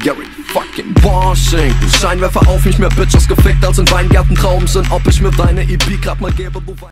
Gary fucking Washington. Scheinwerfer auf mich, mehr Bitches gefickt als in Weingärten Trauben sind. Ob ich mir deine EP grad mal gebe, du weißt.